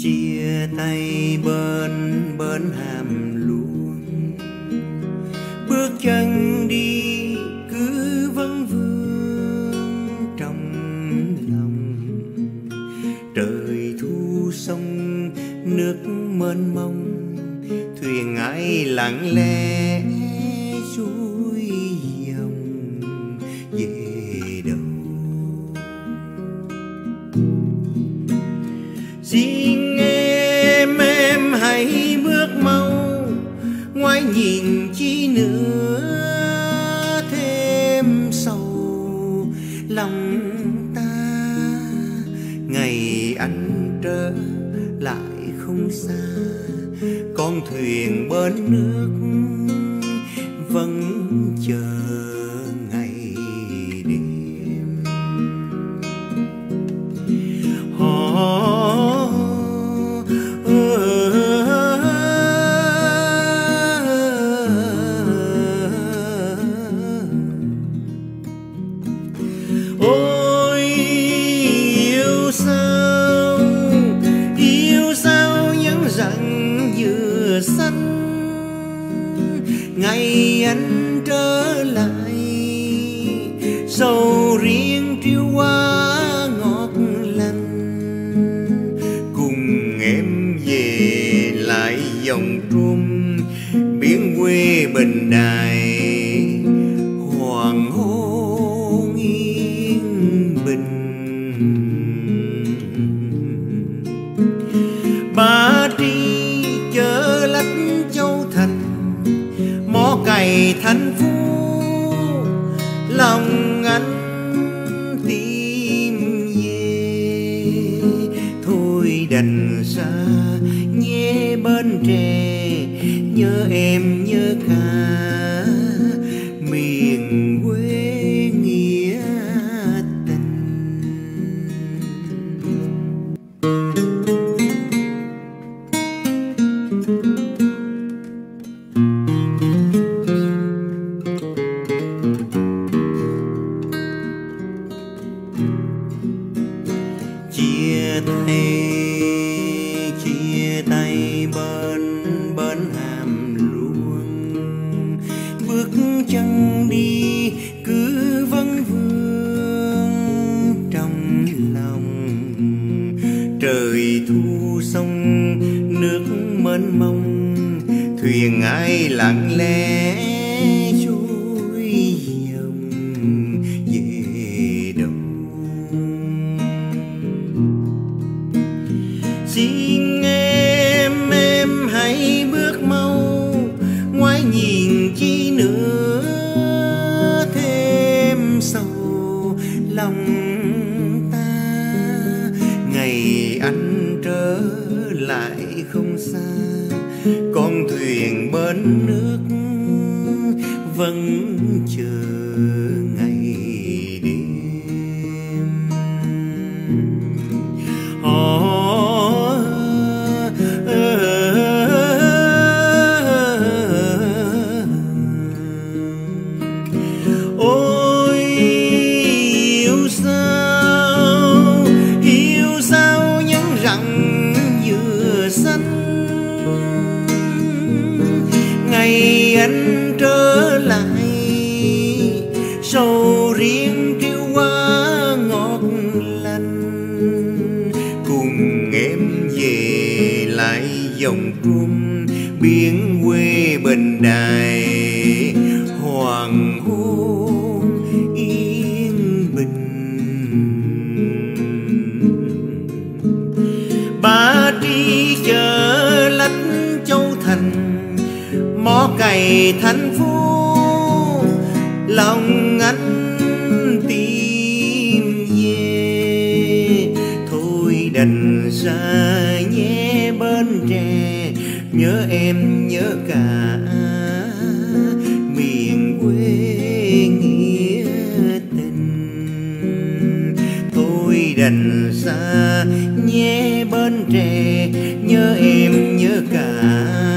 chia tay bên bến hàm luông, bước chân đi cứ vấn vương trong lòng. Trời thu sông nước mênh mông, thuyền ai lặng lẽ xuôi dòng về đâu. Xin em hãy bước mau, ngoái nhìn chi nữa thêm sầu lòng ta. Ngày anh trở lại không xa, con thuyền bên nước vẫn chờ ngày đêm. Ôi yêu sao những rặng dừa xanh. Ngày anh trở lại, sầu riêng triêu hoa ngọt lành. Cùng em về lại dòng trung, biển quê Bình Đài hoàng hôn yên bình. Ba Tri chợ lách Châu Thành, mỏ cày thành phố lòng anh tìm về. Thôi đành xa nhé bên tre, nhớ em nhớ cả miền quê nghĩa tình. Chia tay bên hàm luông, bước chân đi cứ vấn vương trong lòng. Trời thu sông nước mênh mông, thuyền ai lặng lẽ xuôi dòng về đâu. Xin em hãy bước mau, ngoái nhìn chi nữa thêm sầu lòng ta. Ngày anh trở lại không xa, con thuyền bên nước vẫn chờ ngày đêm. Ôi yêu sao những rặng dừa xanh. Ngày anh trở lại, sầu riêng triêu hoa ngọt lành. Cùng em về lại dòng trung, biển quê Bình Đài hoàng hôn yên bình. Ba Tri chợ lách Châu Thành, mỏ cày thành phố lòng anh tìm về. Thôi đành xa nhé bên tre, nhớ em nhớ cả miền quê nghĩa tình. Thôi đành xa nhé bên tre, nhớ em nhớ cả